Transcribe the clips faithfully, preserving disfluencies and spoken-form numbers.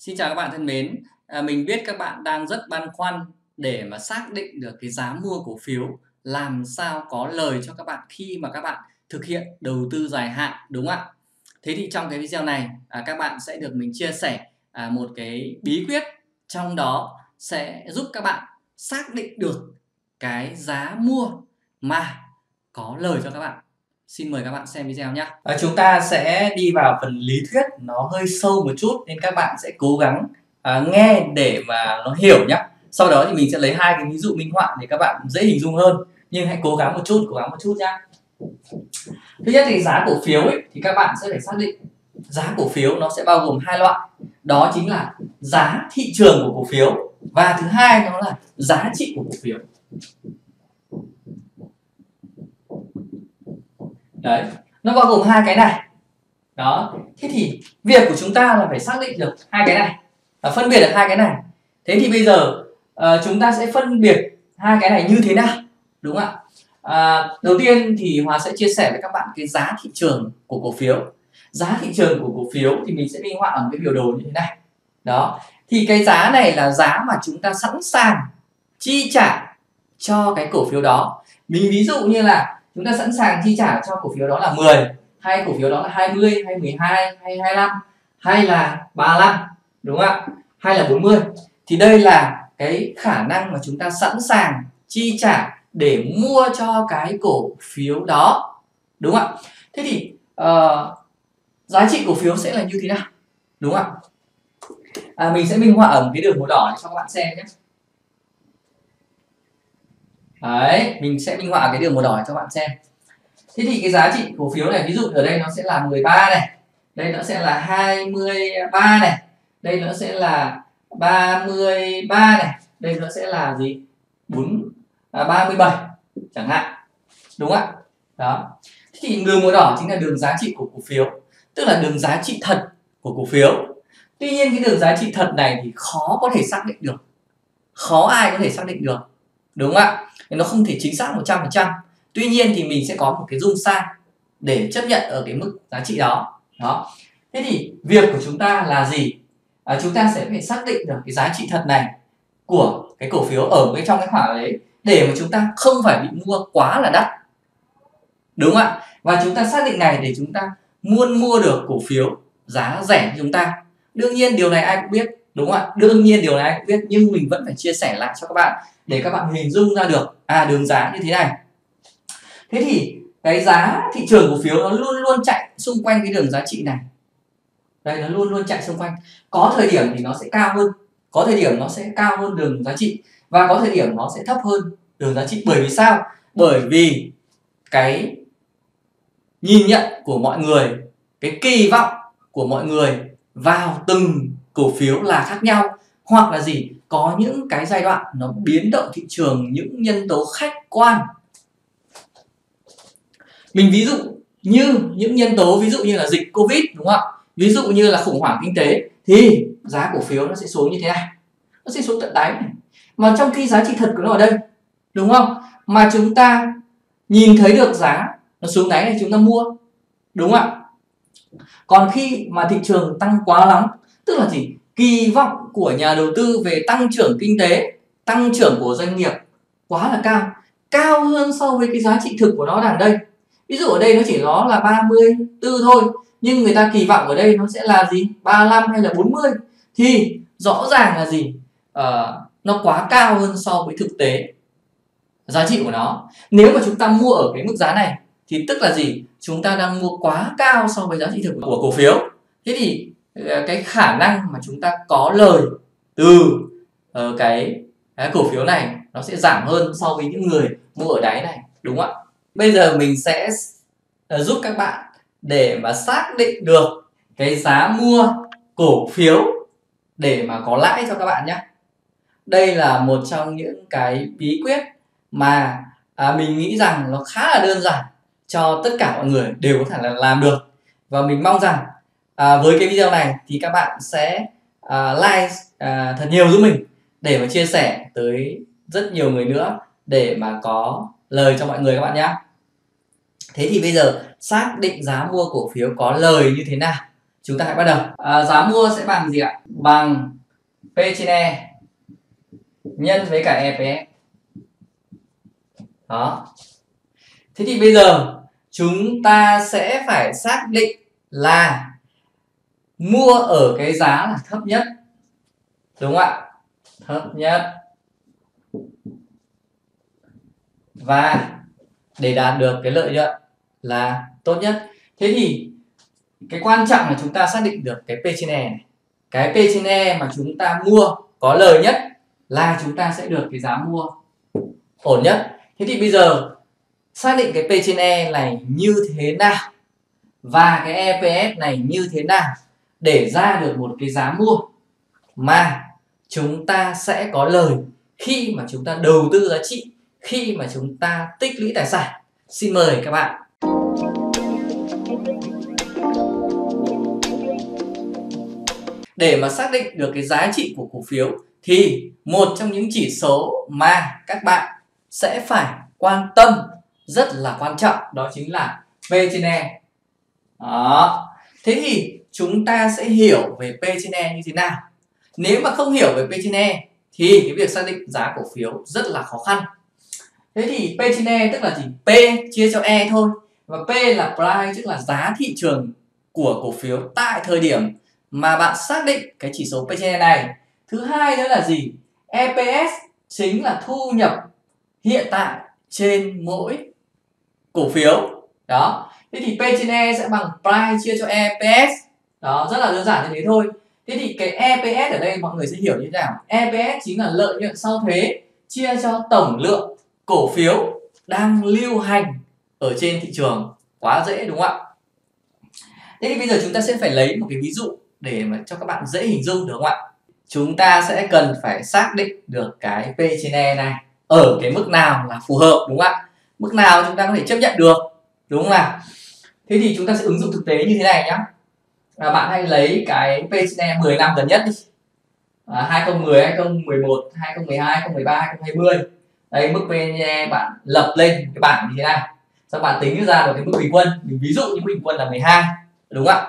Xin chào các bạn thân mến. À, mình biết các bạn đang rất băn khoăn để mà xác định được cái giá mua cổ phiếu làm sao có lời cho các bạn khi mà các bạn thực hiện đầu tư dài hạn, đúng không ạ? Thế thì trong cái video này à, các bạn sẽ được mình chia sẻ à, một cái bí quyết, trong đó sẽ giúp các bạn xác định được cái giá mua mà có lời cho các bạn. Xin mời các bạn xem video nhé. À, chúng ta sẽ đi vào phần lý thuyết nó hơi sâu một chút nên các bạn sẽ cố gắng à, nghe để mà nó hiểu nhé. Sau đó thì mình sẽ lấy hai cái ví dụ minh họa để các bạn dễ hình dung hơn. Nhưng hãy cố gắng một chút, cố gắng một chút nhé. Thứ nhất thì giá cổ phiếu ấy, thì các bạn sẽ phải xác định giá cổ phiếu nó sẽ bao gồm hai loại. Đó chính là giá thị trường của cổ phiếu và thứ hai đó là giá trị của cổ phiếu. Đấy, nó bao gồm hai cái này. Đó, thế thì việc của chúng ta là phải xác định được hai cái này và phân biệt được hai cái này. Thế thì bây giờ uh, chúng ta sẽ phân biệt hai cái này như thế nào, đúng không ạ? Uh, đầu tiên thì Hòa sẽ chia sẻ với các bạn cái giá thị trường của cổ phiếu. Giá thị trường của cổ phiếu thì mình sẽ minh họa ở một cái biểu đồ như thế này. Đó, thì cái giá này là giá mà chúng ta sẵn sàng chi trả cho cái cổ phiếu đó. Mình ví dụ như là chúng ta sẵn sàng chi trả cho cổ phiếu đó là mười, hay cổ phiếu đó là hai mươi, hay mười hai, hay hai mươi lăm, hay là ba mươi lăm, đúng không ạ? Hay là bốn mươi. Thì đây là cái khả năng mà chúng ta sẵn sàng chi trả để mua cho cái cổ phiếu đó, đúng không ạ? Thế thì uh, giá trị cổ phiếu sẽ là như thế nào, đúng không ạ? À, mình sẽ minh họa ở một cái đường màu đỏ để cho các bạn xem nhé. Đấy, mình sẽ minh họa cái đường màu đỏ cho các bạn xem. Thế thì cái giá trị cổ phiếu này, ví dụ ở đây nó sẽ là mười ba này, đây nó sẽ là hai mươi ba này, đây nó sẽ là ba mươi ba này, đây nó sẽ là gì? bốn à, ba mươi bảy chẳng hạn. Đúng không ạ? Đó. Thế thì đường màu đỏ chính là đường giá trị của cổ phiếu, tức là đường giá trị thật của cổ phiếu. Tuy nhiên cái đường giá trị thật này thì khó có thể xác định được. Khó ai có thể xác định được. Đúng không ạ? Nó không thể chính xác một trăm phần trăm. Tuy nhiên thì mình sẽ có một cái dung sai để chấp nhận ở cái mức giá trị đó. Đó. Thế thì việc của chúng ta là gì? À, chúng ta sẽ phải xác định được cái giá trị thật này của cái cổ phiếu ở cái trong cái khoảng đấy để mà chúng ta không phải bị mua quá là đắt. Đúng không ạ? Và chúng ta xác định này để chúng ta muốn mua được cổ phiếu giá rẻ cho chúng ta. Đương nhiên điều này ai cũng biết, đúng không ạ? Đương nhiên điều này ai cũng biết, nhưng mình vẫn phải chia sẻ lại cho các bạn để các bạn hình dung ra được à đường giá như thế này. Thế thì cái giá thị trường cổ phiếu nó luôn luôn chạy xung quanh cái đường giá trị này. Đây, nó luôn luôn chạy xung quanh. Có thời điểm thì nó sẽ cao hơn, có thời điểm nó sẽ cao hơn đường giá trị, và có thời điểm nó sẽ thấp hơn đường giá trị. Bởi vì sao? Bởi vì cái nhìn nhận của mọi người, cái kỳ vọng của mọi người vào từng cổ phiếu là khác nhau. Hoặc là gì? Có những cái giai đoạn nó biến động thị trường, những nhân tố khách quan. Mình ví dụ như những nhân tố ví dụ như là dịch Covid, đúng không ạ? Ví dụ như là khủng hoảng kinh tế thì giá cổ phiếu nó sẽ xuống như thế này. Nó sẽ xuống tận đáy này. Mà trong khi giá trị thật của nó ở đây, đúng không? Mà chúng ta nhìn thấy được giá nó xuống đáy này chúng ta mua, đúng không ạ? Còn khi mà thị trường tăng quá lắm, tức là gì? Kỳ vọng của nhà đầu tư về tăng trưởng kinh tế, tăng trưởng của doanh nghiệp quá là cao, cao hơn so với cái giá trị thực của nó đang đây. Ví dụ ở đây nó chỉ nó là ba mươi tư thôi, nhưng người ta kỳ vọng ở đây nó sẽ là gì? ba mươi lăm hay là bốn mươi. Thì rõ ràng là gì? Uh, nó quá cao hơn so với thực tế giá trị của nó. Nếu mà chúng ta mua ở cái mức giá này thì tức là gì? Chúng ta đang mua quá cao so với giá trị thực của cổ phiếu. Thế thì cái khả năng mà chúng ta có lời từ uh, cái, cái cổ phiếu này nó sẽ giảm hơn so với những người mua ở đáy này, đúng không ạ? Bây giờ mình sẽ uh, giúp các bạn để mà xác định được cái giá mua cổ phiếu để mà có lãi cho các bạn nhé. Đây là một trong những cái bí quyết mà à, mình nghĩ rằng nó khá là đơn giản cho tất cả mọi người đều có thể là làm được. Và mình mong rằng à, với cái video này thì các bạn sẽ à, like à, thật nhiều giúp mình để mà chia sẻ tới rất nhiều người nữa để mà có lời cho mọi người các bạn nhé. Thế thì bây giờ xác định giá mua cổ phiếu có lời như thế nào chúng ta hãy bắt đầu. À, giá mua sẽ bằng gì ạ? Bằng P trên E nhân với cả e pê ét. Đó. Thế thì bây giờ chúng ta sẽ phải xác định là mua ở cái giá là thấp nhất, đúng không ạ? Thấp nhất. Và để đạt được cái lợi nhuận là tốt nhất. Thế thì cái quan trọng là chúng ta xác định được cái P trên E này. Cái P trên E mà chúng ta mua có lời nhất là chúng ta sẽ được cái giá mua ổn nhất. Thế thì bây giờ xác định cái P trên E này như thế nào và cái e pê ét này như thế nào để ra được một cái giá mua mà chúng ta sẽ có lời khi mà chúng ta đầu tư giá trị, khi mà chúng ta tích lũy tài sản. Xin mời các bạn. Để mà xác định được cái giá trị của cổ phiếu thì một trong những chỉ số mà các bạn sẽ phải quan tâm rất là quan trọng đó chính là P trên E. Đó. Thế thì chúng ta sẽ hiểu về P trên E như thế nào. Nếu mà không hiểu về P trên E thì cái việc xác định giá cổ phiếu rất là khó khăn. Thế thì P trên E tức là gì? P chia cho E thôi. Và P là price, tức là giá thị trường của cổ phiếu tại thời điểm mà bạn xác định cái chỉ số P trên E này. Thứ hai nữa là gì? e pê ét chính là thu nhập hiện tại trên mỗi cổ phiếu. Đó. Thế thì P trên E sẽ bằng price chia cho e pê ét. Đó, rất là đơn giản như thế thôi. Thế thì cái e pê ét ở đây mọi người sẽ hiểu như thế nào? e pê ét chính là lợi nhuận sau thuế chia cho tổng lượng cổ phiếu đang lưu hành ở trên thị trường. Quá dễ đúng không ạ? Thế thì bây giờ chúng ta sẽ phải lấy một cái ví dụ để mà cho các bạn dễ hình dung, được không ạ? Chúng ta sẽ cần phải xác định được cái P trên E này ở cái mức nào là phù hợp, đúng không ạ? Mức nào chúng ta có thể chấp nhận được, đúng không nào? Thế thì chúng ta sẽ ứng dụng thực tế như thế này nhá. À, bạn hãy lấy cái P trên E mười năm gần nhất đi. À, hai không một không, hai không một một, hai không một hai, hai không một ba, hai không hai không. Đây, mức P trên E bạn lập lên cái bảng như thế này. Sau bạn tính ra được cái mức bình quân. Mình ví dụ như bình quân là mười hai, đúng không ạ?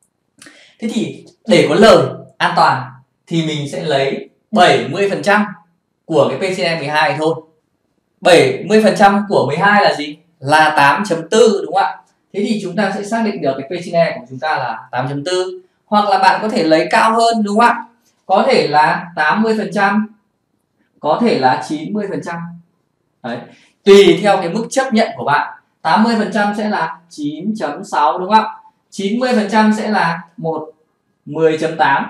Thế thì để có lời an toàn thì mình sẽ lấy bảy mươi phần trăm của cái P trên E mười hai thôi. bảy mươi phần trăm của mười hai là gì? Là tám chấm bốn, đúng không ạ? Thế thì chúng ta sẽ xác định được cái P trên E của chúng ta là tám chấm bốn. Hoặc là bạn có thể lấy cao hơn, đúng không ạ? Có thể là tám mươi phần trăm, có thể là chín mươi phần trăm. Đấy. Tùy theo cái mức chấp nhận của bạn. tám mươi phần trăm sẽ là chín chấm sáu, đúng không ạ? chín mươi phần trăm sẽ là một mười chấm tám.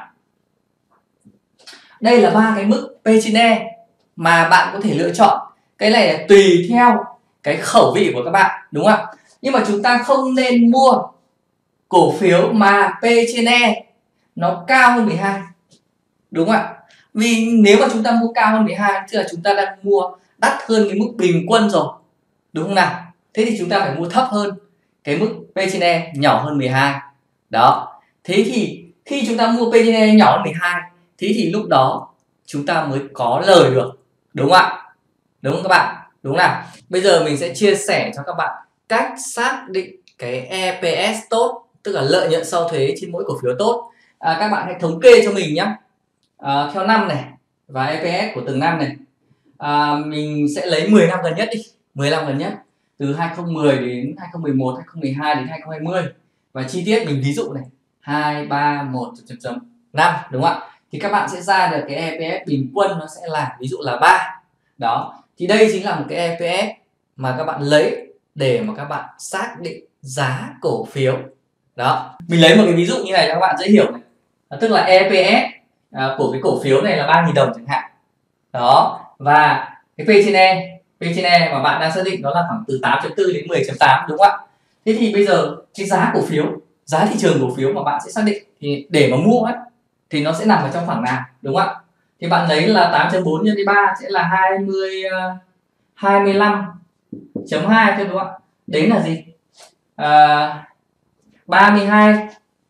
Đây là ba cái mức P trên E mà bạn có thể lựa chọn. Cái này là tùy theo cái khẩu vị của các bạn, đúng không ạ? Nhưng mà chúng ta không nên mua cổ phiếu mà P trên E nó cao hơn mười hai, đúng không ạ? Vì nếu mà chúng ta mua cao hơn mười hai tức là chúng ta đang mua đắt hơn cái mức bình quân rồi, đúng không nào? Thế thì chúng ta phải mua thấp hơn cái mức P trên E nhỏ hơn mười hai. Đó. Thế thì khi chúng ta mua P trên E nhỏ hơn mười hai, thế thì lúc đó chúng ta mới có lời được, đúng không ạ? Đúng không các bạn? Đúng nào? Bây giờ mình sẽ chia sẻ cho các bạn cách xác định cái e pê ét tốt, tức là lợi nhuận sau thuế trên mỗi cổ phiếu tốt. À, các bạn hãy thống kê cho mình nhé. À, theo năm này và e pê ét của từng năm này. À, mình sẽ lấy mười năm gần nhất đi, mười năm gần nhất từ hai không một không đến hai không một một, hai không một hai đến hai không hai không. Và chi tiết mình ví dụ này hai, ba, một, chấm chấm năm, đúng không ạ? Thì các bạn sẽ ra được cái e pê ét bình quân nó sẽ là ví dụ là ba. Đó. Thì đây chính là một cái e pê ét mà các bạn lấy để mà các bạn xác định giá cổ phiếu. Đó. Mình lấy một cái ví dụ như này cho các bạn dễ hiểu này. À, tức là e pê ét à, của cái cổ phiếu này là ba nghìn đồng chẳng hạn. Đó. Và cái P trên E, P trên E mà bạn đang xác định nó là khoảng từ tám chấm bốn đến mười chấm tám, đúng không ạ? Thế thì bây giờ cái giá cổ phiếu, giá thị trường cổ phiếu mà bạn sẽ xác định thì để mà mua ấy, thì nó sẽ nằm ở trong khoảng nào, đúng không ạ? Thì bạn lấy là tám chấm bốn nhân với ba sẽ là hai mươi, hai mươi lăm chấm hai thôi, đúng không ạ? Đấy là gì? À, ba mươi hai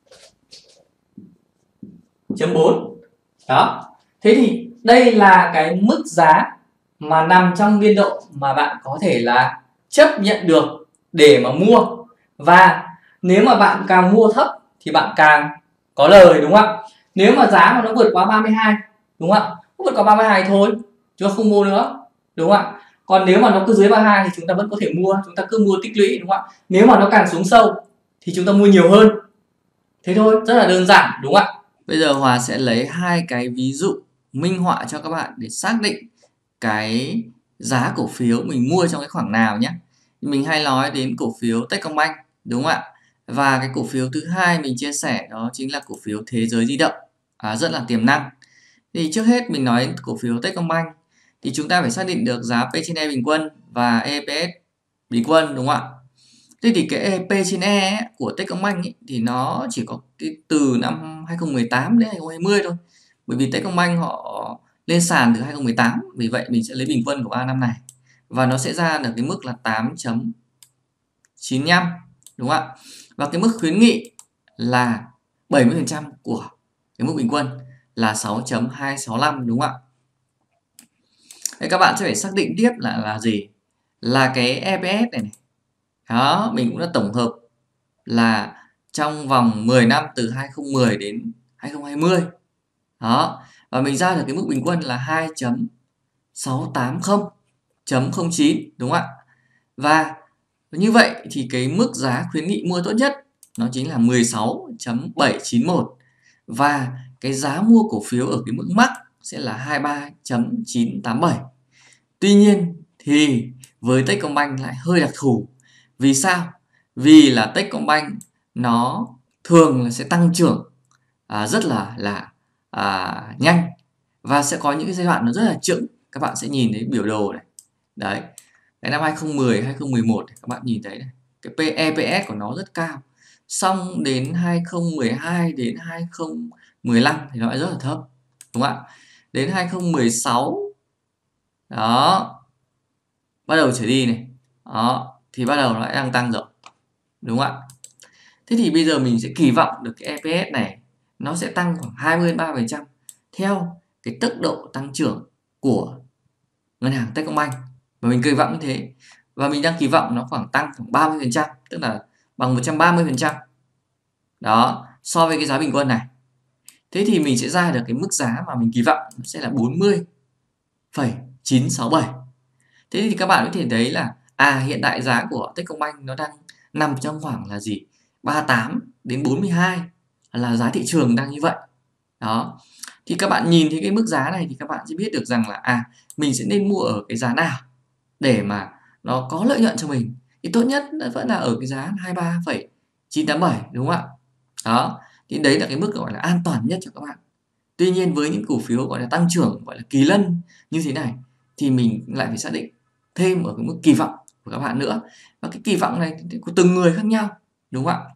chấm bốn. Đó. Thế thì đây là cái mức giá mà nằm trong biên độ mà bạn có thể là chấp nhận được để mà mua. Và nếu mà bạn càng mua thấp thì bạn càng có lời, đúng không ạ? Nếu mà giá mà nó vượt quá ba mươi hai, đúng không ạ? Vượt quá ba mươi hai thôi, chúng ta không mua nữa, đúng không ạ? Còn nếu mà nó cứ dưới ba mươi hai thì chúng ta vẫn có thể mua, chúng ta cứ mua tích lũy, đúng không ạ? Nếu mà nó càng xuống sâu thì chúng ta mua nhiều hơn. Thế thôi, rất là đơn giản, đúng không ạ? Bây giờ Hòa sẽ lấy hai cái ví dụ minh họa cho các bạn để xác định cái giá cổ phiếu mình mua trong cái khoảng nào nhé. Mình hay nói đến cổ phiếu Techcombank, đúng không ạ? Và cái cổ phiếu thứ hai mình chia sẻ đó chính là cổ phiếu Thế Giới Di Động, à, rất là tiềm năng. Thì trước hết mình nói đến cổ phiếu Techcombank thì chúng ta phải xác định được giá P trên E bình quân và E P S bình quân, đúng không ạ? Thế thì cái P trên E ấy, của Techcombank ấy, thì nó chỉ có cái từ năm hai không một tám đến hai không hai không thôi. Bởi vì Techcombank họ lên sàn từ hai không một tám, vì vậy mình sẽ lấy bình quân của ba năm này và nó sẽ ra được cái mức là tám chấm chín lăm, đúng không ạ? Và cái mức khuyến nghị là bảy mươi phần trăm của cái mức bình quân là sáu chấm hai sáu lăm, đúng không ạ? Thế các bạn sẽ phải xác định tiếp là là gì? Là cái E P S này này. Đó, mình cũng đã tổng hợp là trong vòng mười năm từ hai không một không đến hai không hai không. Đó, và mình ra được cái mức bình quân là hai chấm sáu tám không chấm không chín, đúng không ạ? Và như vậy thì cái mức giá khuyến nghị mua tốt nhất nó chính là mười sáu chấm bảy chín một và cái giá mua cổ phiếu ở cái mức max sẽ là hai mươi ba chấm chín tám bảy. Tuy nhiên thì với Techcombank lại hơi đặc thù. Vì sao? Vì là Techcombank nó thường là sẽ tăng trưởng à, rất là là à, nhanh và sẽ có những cái giai đoạn nó rất là chững. Các bạn sẽ nhìn thấy biểu đồ này. Đấy. Cái năm hai không một không, hai không một một các bạn nhìn thấy này. Cái E P S của nó rất cao. Xong đến hai không một hai đến hai không một lăm thì nó lại rất là thấp. Đúng không ạ? Đến hai không một sáu đó, bắt đầu trở đi này. Đó, thì bắt đầu nó lại đang tăng rồi. Đúng không ạ? Thế thì bây giờ mình sẽ kỳ vọng được cái E P S này nó sẽ tăng khoảng hai mươi đến ba mươi phần trăm theo cái tốc độ tăng trưởng của ngân hàng Techcombank. Và mình kỳ vọng như thế. Và mình đang kỳ vọng nó khoảng tăng khoảng ba mươi phần trăm, tức là bằng một trăm ba mươi phần trăm. Đó, so với cái giá bình quân này. Thế thì mình sẽ ra được cái mức giá mà mình kỳ vọng nó sẽ là bốn mươi phẩy chín sáu bảy. Thế thì các bạn có thể thấy là à hiện tại giá của Techcombank nó đang nằm trong khoảng là gì? ba mươi tám đến bốn mươi hai là giá thị trường đang như vậy. Đó. Thì các bạn nhìn thấy cái mức giá này thì các bạn sẽ biết được rằng là à mình sẽ nên mua ở cái giá nào để mà nó có lợi nhuận cho mình. Thì tốt nhất vẫn là ở cái giá hai mươi ba phẩy chín tám bảy, đúng không ạ? Đó. Thì đấy là cái mức gọi là an toàn nhất cho các bạn. Tuy nhiên với những cổ phiếu gọi là tăng trưởng, gọi là kỳ lân như thế này thì mình lại phải xác định thêm ở cái mức kỳ vọng của các bạn nữa. Và cái kỳ vọng này của từng người khác nhau, đúng không ạ?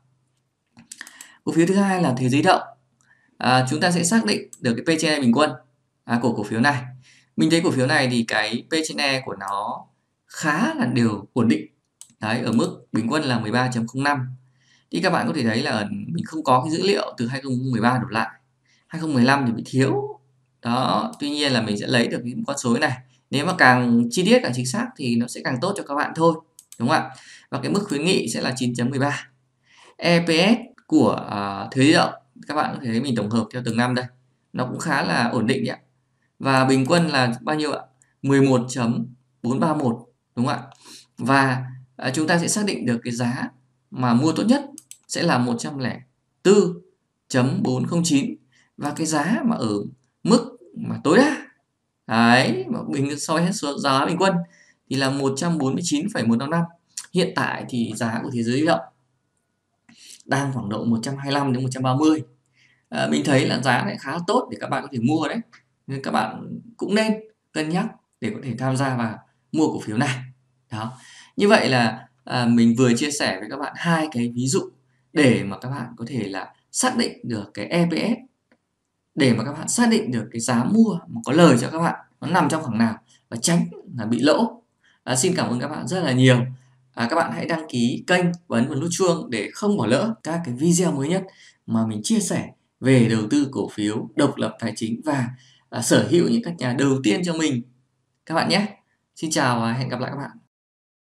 Cổ phiếu thứ hai là Thế Giới Di Động. À, chúng ta sẽ xác định được cái P trên E bình quân à, của cổ phiếu này. Mình thấy cổ phiếu này thì cái P trên E của nó khá là đều ổn định. Đấy, ở mức bình quân là mười ba chấm không năm. Thì các bạn có thể thấy là mình không có cái dữ liệu từ hai không một ba đổ lại. hai không một lăm thì bị thiếu. Đó, tuy nhiên là mình sẽ lấy được những con số này. Nếu mà càng chi tiết càng chính xác thì nó sẽ càng tốt cho các bạn thôi, đúng không ạ? Và cái mức khuyến nghị sẽ là chín chấm mười ba. E P S của uh, Thế Giới Di Động các bạn có thể thấy mình tổng hợp theo từng năm đây. Nó cũng khá là ổn định đấy ạ. Và bình quân là bao nhiêu ạ? mười một chấm bốn ba mốt, đúng không ạ? Và uh, chúng ta sẽ xác định được cái giá mà mua tốt nhất sẽ là một trăm lẻ bốn chấm bốn không chín và cái giá mà ở mức mà tối đa đấy mà bình so với số giá bình quân thì là một trăm bốn mươi chín phẩy một năm năm. Hiện tại thì giá của Thế Giới Di Động đang khoảng độ một trăm hai mươi lăm đến một trăm ba mươi. À, mình thấy là giá này khá tốt để các bạn có thể mua đấy. Nên các bạn cũng nên cân nhắc để có thể tham gia vào mua cổ phiếu này. Đó. Như vậy là à, mình vừa chia sẻ với các bạn hai cái ví dụ để mà các bạn có thể là xác định được cái E P S, để mà các bạn xác định được cái giá mua mà có lời cho các bạn nó nằm trong khoảng nào và tránh là bị lỗ. À, xin cảm ơn các bạn rất là nhiều. À, các bạn hãy đăng ký kênh và ấn vào nút chuông để không bỏ lỡ các cái video mới nhất mà mình chia sẻ về đầu tư cổ phiếu, độc lập tài chính và à, sở hữu những các nhà đầu tiên cho mình các bạn nhé. Xin chào và hẹn gặp lại các bạn.